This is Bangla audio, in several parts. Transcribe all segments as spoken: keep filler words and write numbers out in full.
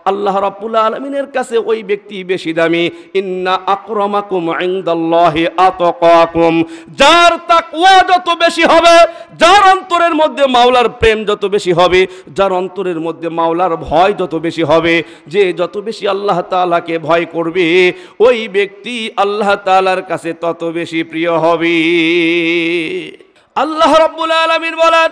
আল্লাহ রাব্বুল আলামিনের কাছে ওই ব্যক্তি বেশি দামি। ইন্না আকরামাকুম ইনদাল্লাহি আতকাকুম, যার তাকওয়া যত বেশি হবে, যার অন্তরের মধ্যে মাওলার প্রেম যত বেশি হবে, যার অন্তরের মধ্যে মাওলার ভয় যত বেশি হবে, যে যত বেশি আল্লাহ তাআলাকে ভয় করবে, ওই ব্যক্তি আল্লাহ তাআলার কাছে তত বেশি প্রিয় হবে। আল্লাহ রাব্বুল আলামিন বলেন,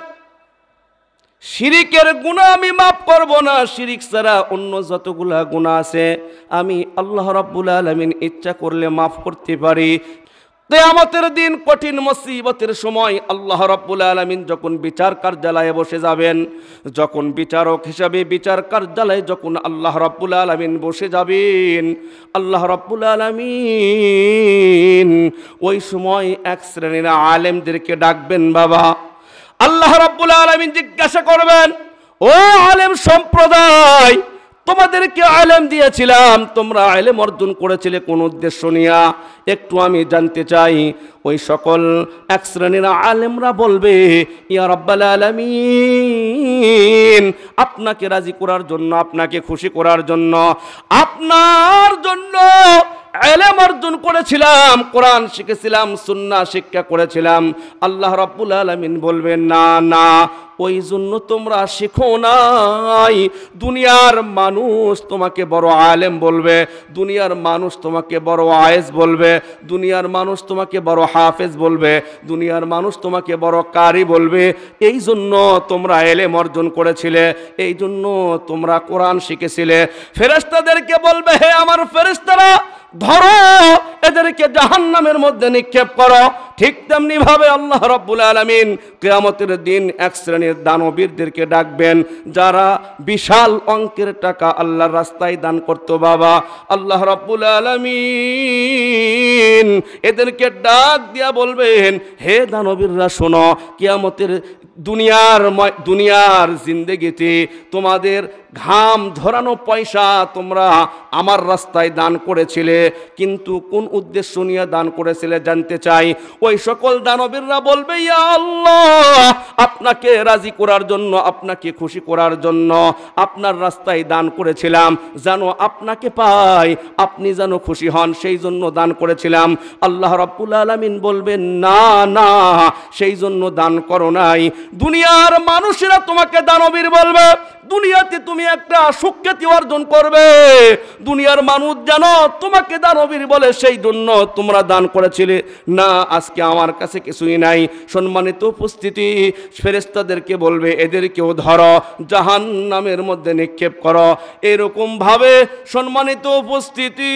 শিরিকের গুনাহ আমি মাফ করব না, শিরিক ছাড়া অন্য যতগুলা গুনাহ আছে আমি আল্লাহ রাব্বুল আলামিন ইচ্ছা করলে মাফ করতে পারি। কিয়ামতের দিন কঠিন মুসিবতের সময় আল্লাহ রাব্বুল আলামিন যখন বিচার কার্যালয়ে বসে যাবেন, যখন বিচারক হিসাবে বিচার কার্যালয়ে যখন আল্লাহ রাব্বুল আলামিন বসে যাবেন, আল্লাহ রাব্বুল আলামিন ওই সময় এক শ্রেণীর আলেমদেরকে ডাকবেন। বাবা, আল্লাহ রাব্বুল আলামিন জিজ্ঞাসা করবেন, ও আলেম সম্প্রদায়, তোমাদেরকে ইলম দিয়েছিলাম, তোমরা ইলম অর্জন করেছিলে কোন উদ্দেশ্য নিয়ে? একটু আমি জানতে চাই। ওই সকল এক শ্রেণীর আলেমরা বলবে, ইয়া রাব্বাল আলামিন, আপনাকে রাজি করার জন্য, আপনাকে খুশি করার জন্য, আপনার জন্য ইলম অর্জন করেছিলাম, কোরআন শিখেছিলাম, সুন্নাহ শিক্ষা করেছিলাম। আল্লাহ রাব্বুল আলামিন বলবেন, না না, ওই জন্য তোমরা শিখো নাই। দুনিয়ার মানুষ তোমাকে বড় আলেম বলবে, দুনিয়ার মানুষ তোমাকে বড় আয়েজ বলবে, দুনিয়ার মানুষ তোমাকে বড় হাফেজ বলবে, দুনিয়ার মানুষ তোমাকে বড় কারি বলবে। এই জন্য তোমরা ইলম অর্জন করেছিলে, এই জন্য তোমরা কোরআন শিখেছিলে। ফেরেশতাদেরকে বলবে, হে আমার ফেরেশতারা, ধরো এদেরকে জাহান্নামের মধ্যে নিক্ষেপ করো। ঠিক তেমনি ভাবে আল্লাহ রাব্বুল আলামিন কিয়ামতের দিন এক শ্রেণীর দানবীরদেরকে ডাকবেন, যারা বিশাল অঙ্কের টাকা আল্লাহর রাস্তায় দান করত। বাবা, আল্লাহ রাব্বুল আলামিন এদেরকে ডাক দিয়া বলবেন, হে দানবীররা শোনো, কিয়ামতের দুনিয়ার দুনিয়ার জিন্দেগিতে তোমাদের ঘাম ঝরানো পয়সা তোমরা আমার রাস্তায় দান করেছিলে, কিন্তু কোন উদ্দেশ্য নিয়ে দান করেছিলে জানতে চাই। ওই সকল দানবীররা বলবে, ইয়া আল্লাহ, আপনাকে রাজি করার জন্য, আপনাকে খুশি করার জন্য আপনার রাস্তায় দান করেছিলাম, যেন আপনাকে পাই, আপনি যেন খুশি হন, সেই জন্য দান করেছিলাম। আল্লাহ রাব্বুল আলামিন বলবেন, না না, সেই জন্য দান করো নাই। দুনিয়ার মানুষেরা তোমাকে দানবীর বলবে, দুনিয়াতে তুমি একটা সুখ্যাতি অর্জন করবে, দুনিয়ার মানুষ জানো তোমাকে দানবীর বলে, সেই জন্য তোমরা দান করেছিলে। না, আজকে আমার কাছে কিছুই নাই। সম্মানিত উপস্থিতি, ফেরেশতাদেরকে বলবে, এদেরকেও ধরো, জাহান্নামের মধ্যে নিক্ষেপ করো। এরকম ভাবে সম্মানিত উপস্থিতি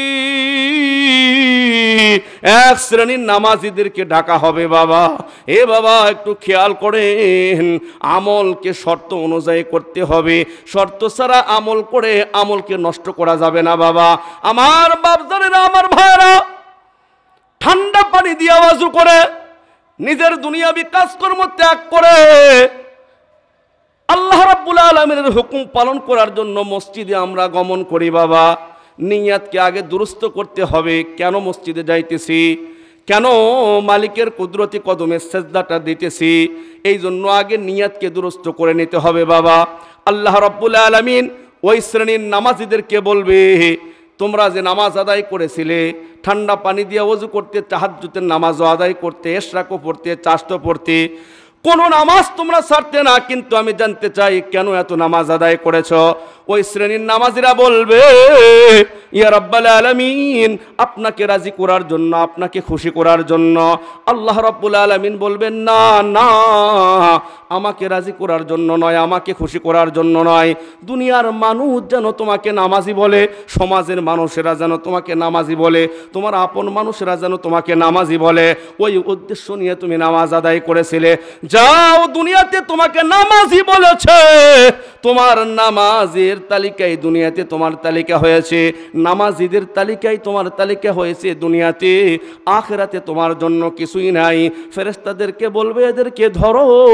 এক শ্রেণীর নামাজিদেরকে ডাকা হবে। বাবা, এ বাবা, একটু খেয়াল করেন, আমলকে শর্ত অনুযায়ী করতে হবে, শর্ত ছাড়া আমল করে আমলকে নষ্ট করা যাবে না। বাবা আমার, বাপজানেরা, আমার ভাইরা, ঠান্ডা পানি দিয়ে ওযু করে, নিজের দুনিয়াবি কাজকর্ম ত্যাগ করে আল্লাহ রাব্বুল আলামিনের হুকুম পালন করার জন্য মসজিদে আমরা গমন করি। বাবা, নিয়াতকে আগে দুরুস্ত করতে হবে। কেন মসজিদে যাইতেছি, কেন মালিকের কুদরতি কদমে সেজদাটা দিতেছি, এই জন্য আগে নিয়াতকে দুরুস্ত করে নিতে হবে। বাবা, আল্লাহ রাব্বুল আলামিন ওই শ্রেণীর নামাজিদেরকে বলবে, তোমরা যে নামাজ আদায় করেছিলে, ঠান্ডা পানি দিয়ে ওযু করতে, তাহাজ্জুদের নামাজও আদায় করতে, ইশরাকও পড়তে, চাশতো পড়তে, কোন নামাজ তোমরা ছাড়তে না, কিন্তু আমি জানতে চাই কেন এত নামাজ আদায় করেছো? ওই শ্রেণীর নামাজিরা বলবে, ইয়া রাব্বাল আলামিন, আপনাকে রাজি করার জন্য, আপনাকে খুশি করার জন্য। আল্লাহ রাব্বুল আলামিন বলবেন, না না, আমাকে রাজি করার জন্য নয়, আমাকে খুশি করার জন্য নয়। দুনিয়ার মানুষ যেন তোমাকে নামাজি বলে, সমাজের মানুষেরা যেন তোমাকে নামাজি বলে, তোমার আপন মানুষেরা যেন তোমাকে নামাজি বলে, ওই উদ্দেশ্য নিয়ে তুমি নামাজ আদায় করেছিলে। যাও, দুনিয়াতে তোমাকে নামাজি বলেছে, তোমার নামাজের তালিকায় দুনিয়াতে তোমার তালিকা হয়েছে, নামাজিদের তালিকায় তোমার তালিকা হয়েছে দুনিয়াতে, আখিরাতে তোমার জন্য কিছুই নাই। ফেরেশতাদেরকে বলবে, এদেরকে ধরো,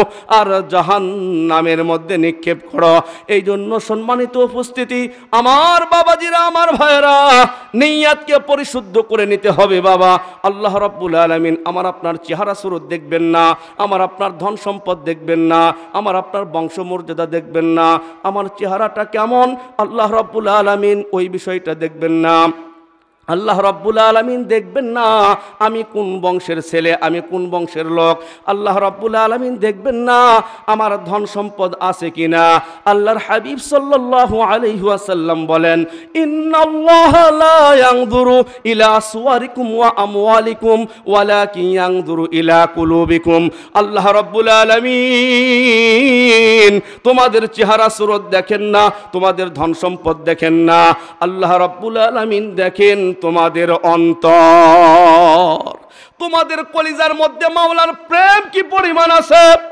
আর জাহান্নামের মধ্যে নিক্ষেপ করো। এই জন্য সম্মানিত উপস্থিতি, আমার বাবাজিরা, আমার ভাইয়েরা, নিয়তকে পরিশুদ্ধ করে নিতে হবে বাবা। আল্লাহ রাব্বুল আলামিন আমার আপনার চেহারা সুরত দেখবেন না, আমার আপনার ধন সম্পদ দেখবেন না, আমার আপনার বংশমর্যাদা দেখবেন না, আমার চেহারাটা কেমন আল্লাহ রাব্বুল আলামিন ওই বিষয়টা দেখবেন না। আল্লাহ রাব্বুল আলামিন দেখবেন না আমি কোন বংশের ছেলে, আমি কোন বংশের লোক। আল্লাহ রাব্বুল আলামিন দেখবেন না আমার ধন সম্পদ আছে কিনা। আল্লাহর হাবিব সাল্লাল্লাহু আলাইহি ওয়াসাল্লাম বলেন, ইন্নাল্লাহা লা ইয়ানজুরু ইলা সুওয়ারিকুম ওয়া আমওয়ালিকুম ওয়ালাকিন ইয়ানজুরু ইলা কুলুবিকুম। আল্লাহ রাব্বুল আলামিন তোমাদের চেহারা সুরত দেখেন না, তোমাদের ধন সম্পদ দেখেন না, আল্লাহ রাব্বুল আলামিন দেখেন তোমাদের অন্তর, তোমাদের কলিজার মধ্যে মাওলার প্রেম কি পরিমাণ আছে।